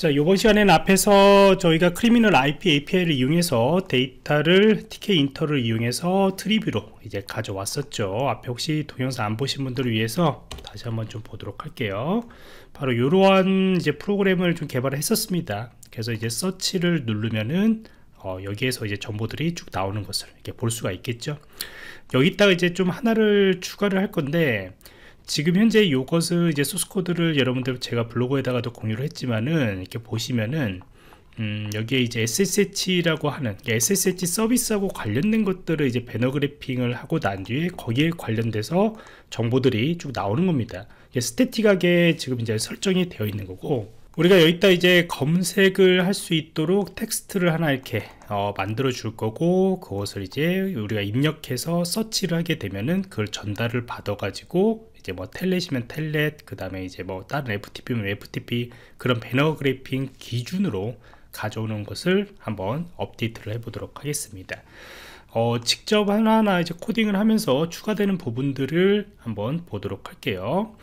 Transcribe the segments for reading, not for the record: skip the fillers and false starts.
자, 이번 시간에는 앞에서 저희가 크리미널 IP API를 이용해서 데이터를 TK 인터를 이용해서 트리뷰로 이제 가져왔었죠. 앞에 혹시 동영상 안 보신 분들을 위해서 다시 한번 좀 보도록 할게요. 바로 이러한 이제 프로그램을 좀 개발을 했었습니다. 그래서 이제 서치를 누르면은 여기에서 이제 정보들이 쭉 나오는 것을 이렇게 볼 수가 있겠죠. 여기다가 이제 좀 하나를 추가를 할 건데, 지금 현재 이것을 이제 소스 코드를 여러분들 제가 블로그에다가도 공유를 했지만은 이렇게 보시면은 여기에 이제 SSH라고 하는 SSH 서비스하고 관련된 것들을 이제 배너 그래핑을 하고 난 뒤에 거기에 관련돼서 정보들이 쭉 나오는 겁니다. 스태틱하게 지금 이제 설정이 되어 있는 거고, 우리가 여기다 이제 검색을 할 수 있도록 텍스트를 하나 이렇게 만들어 줄 거고, 그것을 이제 우리가 입력해서 서치를 하게 되면은 그걸 전달을 받아 가지고 이제 뭐 텔넷이면 텔넷, 그 다음에 이제 뭐 다른 FTP면 FTP, 그런 배너 그래핑 기준으로 가져오는 것을 한번 업데이트를 해 보도록 하겠습니다. 직접 하나하나 이제 코딩을 하면서 추가되는 부분들을 한번 보도록 할게요.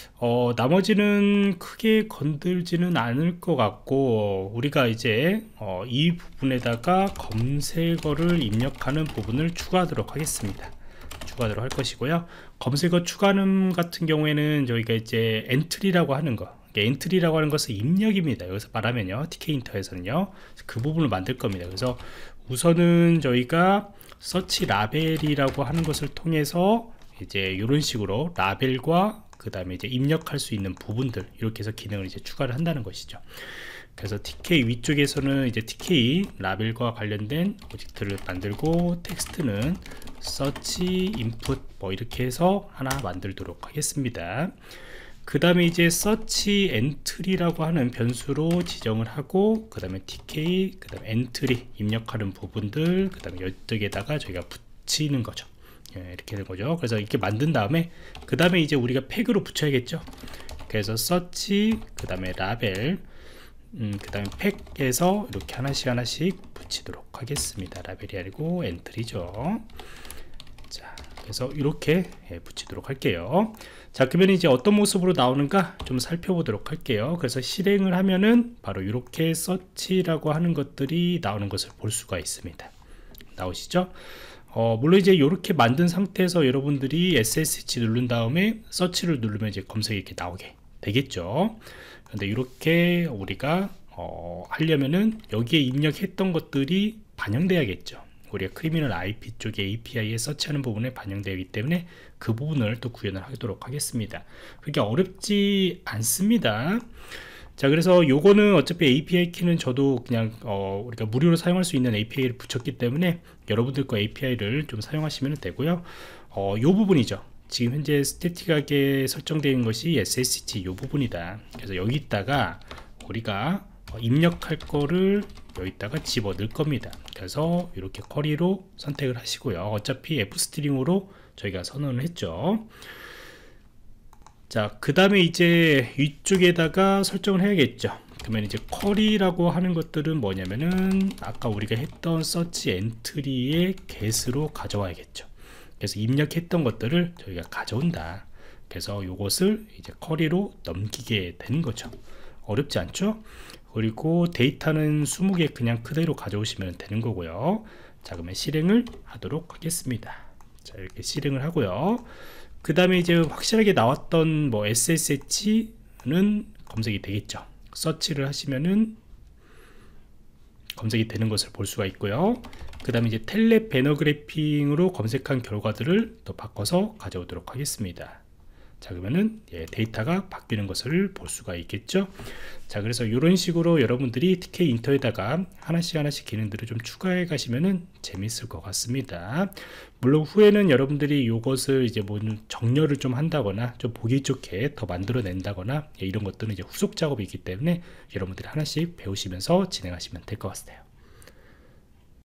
나머지는 크게 건들지는 않을 것 같고, 우리가 이제 이 부분에다가 검색어를 입력하는 부분을 추가하도록 하겠습니다. 추가하도록 할 것이고요. 검색어 추가하는 같은 경우에는 저희가 이제 엔트리라고 하는 거, 엔트리라고 하는 것은 입력입니다. 여기서 말하면요, TK 인터에서는요, 그 부분을 만들 겁니다. 그래서 우선은 저희가 서치 라벨이라고 하는 것을 통해서 이제 이런 식으로 라벨과 그 다음에 이제 입력할 수 있는 부분들, 이렇게 해서 기능을 이제 추가를 한다는 것이죠. 그래서 TK 위쪽에서는 이제 TK 라벨과 관련된 오브젝트를 만들고, 텍스트는 search input 뭐 이렇게 해서 하나 만들도록 하겠습니다. 그 다음에 이제 search entry라고 하는 변수로 지정을 하고, 그 다음에 TK, 그 다음에 entry 입력하는 부분들, 그 다음에 이쪽에다가 저희가 붙이는 거죠. 이렇게 되는 거죠. 그래서 이렇게 만든 다음에 그 다음에 이제 우리가 팩으로 붙여야겠죠. 그래서 search, 그 다음에 라벨, 그 다음에 팩에서 이렇게 하나씩 붙이도록 하겠습니다. 라벨이 아니고 엔트리죠. 자, 그래서 이렇게 붙이도록 할게요. 자, 그러면 이제 어떤 모습으로 나오는가 좀 살펴보도록 할게요. 그래서 실행을 하면은 바로 이렇게 서치라고 하는 것들이 나오는 것을 볼 수가 있습니다. 나오시죠? 물론 이제 이렇게 만든 상태에서 여러분들이 SSH 누른 다음에 서치를 누르면 이제 검색이 이렇게 나오게 되겠죠. 근데 이렇게 우리가 하려면은 여기에 입력했던 것들이 반영돼야겠죠. 우리가 크리미널 IP 쪽에 API에 서치하는 부분에 반영되기 때문에 그 부분을 또 구현을 하도록 하겠습니다. 그게 어렵지 않습니다. 자, 그래서 요거는 어차피 API 키는 저도 그냥 우리가 무료로 사용할 수 있는 API를 붙였기 때문에 여러분들 거 API를 좀 사용하시면 되고요. 요 부분이죠. 지금 현재 스태틱하게 설정되어 있는 것이 SSH 요 부분이다. 그래서 여기다가 우리가 입력할 거를 여기다가 집어 넣을 겁니다. 그래서 이렇게 쿼리로 선택을 하시고요. 어차피 F스트링으로 저희가 선언을 했죠. 자, 그 다음에 이제 위쪽에다가 설정을 해야겠죠. 그러면 이제 쿼리라고 하는 것들은 뭐냐면은 아까 우리가 했던 서치 엔트리의 get으로 가져와야겠죠. 그래서 입력했던 것들을 저희가 가져온다. 그래서 이것을 이제 쿼리로 넘기게 되는 거죠. 어렵지 않죠? 그리고 데이터는 20개 그냥 그대로 가져오시면 되는 거고요. 자, 그러면 실행을 하도록 하겠습니다. 자, 이렇게 실행을 하고요. 그 다음에 이제 확실하게 나왔던 뭐 SSH는 검색이 되겠죠. 서치를 하시면은 검색이 되는 것을 볼 수가 있고요. 그 다음에 이제 텔넷 배너 그래핑으로 검색한 결과들을 또 바꿔서 가져오도록 하겠습니다. 자, 그러면은 데이터가 바뀌는 것을 볼 수가 있겠죠. 자, 그래서 이런 식으로 여러분들이 TK 인터에다가 하나씩 기능들을 좀 추가해 가시면은 재밌을 것 같습니다. 물론 후에는 여러분들이 이것을 이제 뭐 정렬을 좀 한다거나 좀 보기 좋게 더 만들어 낸다거나 이런 것들은 이제 후속 작업이 있기 때문에 여러분들이 하나씩 배우시면서 진행하시면 될 것 같아요.